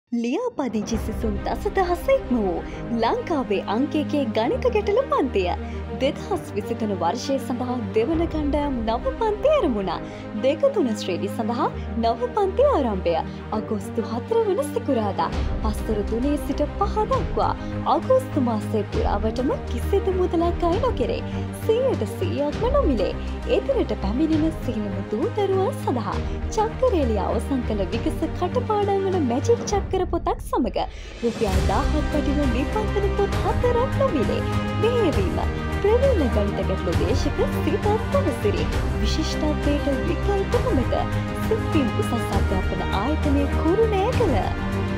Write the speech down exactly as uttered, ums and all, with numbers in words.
ලියාපදිංචි සිසුන් දසදහස ඉක්ම වූ ලංකාවේ අංක එකේ ගණිත ගැටළු පන්තිය දෙදහස් විසිතුන වර්ෂය සඳහා දෙවන කණ්ඩායම් නව පන්ති ආරම්භුණා. දෙක තුන ශ්‍රේණි සඳහා නව පන්ති ආරම්භය අගෝස්තු හතර වන සිකුරාදා පස්වර තුනේ සිට පහ දක්වා අගෝස්තු මාසයේ පුරාවටම කිසිදු මුදලක් අය නොකෙරේ. සියයට සීයක්ම නොමිලේ. එදිනට පැමිණෙන සියලුම දූ දරුවන් සඳහා චක්‍රරේලිය අවසන් කළ විගස කටපාඩම් වන මැජික් චක්‍ර පොතක් සමග රුපියල් දාහක් වටින නිබන්ධන පොත් හතරක් නොමිලේ. මෙහෙයවීම ප්‍රවීණ ගණිත ගැටළු දේශක සීතත් තනසිරි විශිෂ්ටත්වයට විකල්ප නොමැත. සිත්පින් උසස් අධ්‍යාපන ආයතනයේ කුරුණෑගල.